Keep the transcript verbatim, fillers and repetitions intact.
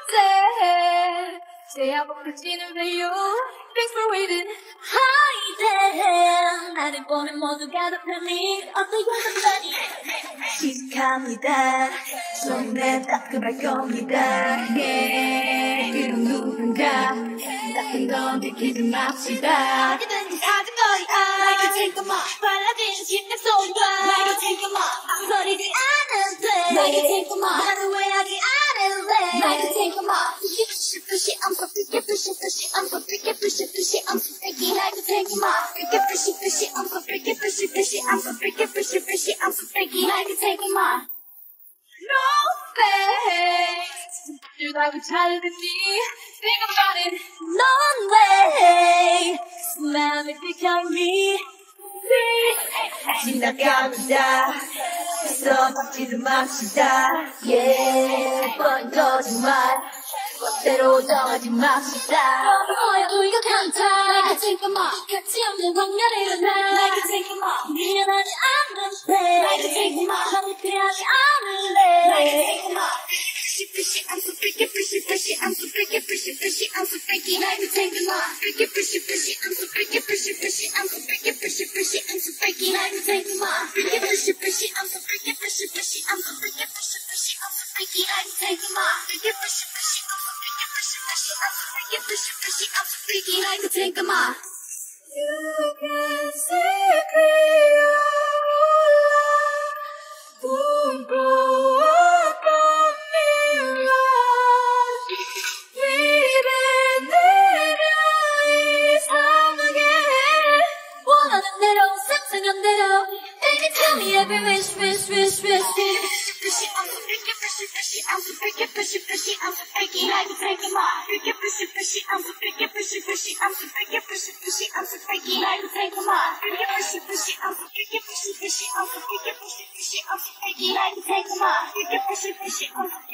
there. Stay up for dinner for you. Thanks for waiting. Hi there. 나를 보는 모두가 더 편히 어떠셨나니? 시작합니다. 손에 따끔할 겁니다. Yeah. 그럼 누군가 따뜻한 건 들키지 맙시다. 어디든지 작은 거리야. Like a take them off. 빨라진 심장 소리가. Like a take them off. 소리지 않은 돼. Like a take them off. 나는 왜 하지 않을래. Like a take them off. Pushy pushy I'm so freaky pushy pushy I'm so freaky pushy pushy I'm so freaky. Like a take them off. Freaky pushy pushy I'm so freaky pushy pushy I'm so freaky pushy pushy I'm so freaky. Like a take them off. No face. 들다고 찾았니? Think about it. No way. Smell me, think of me. 지나갑니다. 있어 박지도 맙시다. Yeah. 뻔 거짓말. 멋대로 정하지 맙시다. 너무야 우리가 강타. Like a take them off. 같이 없는 광야를 일어나. Like a take them off. 미련하지 않는데. Like a take them off. 너무 필요하지 않을래. Like a take them off. Fishy, I'm so freaky, fishy, fishy, I'm so freaky, fishy, fishy, I'm so freaky. Like a take them off. Freaky, fishy, fishy, I'm so freaky, fishy, fishy, I'm so freaky, fishy, fishy, I'm so freaky. Like a take them off. Freaky, fishy, fishy, I'm so freaky, fishy, fishy, I'm so freaky, fishy, fishy, I'm so freaky. Like a take them off. Freaky, fishy, fishy, I'm so freaky, fishy, fishy, I'm so freaky, fishy, fishy, I'm so freaky. Like a take them off. You can see clear, boom, blow up on me. 원하는 대로 상상한 대로 Baby tell me every wish wish wish wish Fishy I'm so freaky fishy fishy I'm so freaky fishy fishy I'm so freaky like a take them off Freaky fishy fishy I'm so freaky fishy fishy I'm so freaky fishy fishy I'm so freaky like a take them off Freaky fishy fishy I'm so freaky fishy fishy I'm so freaky fishy fishy I'm so freaky like a take them off Freaky fishy fishy I'm so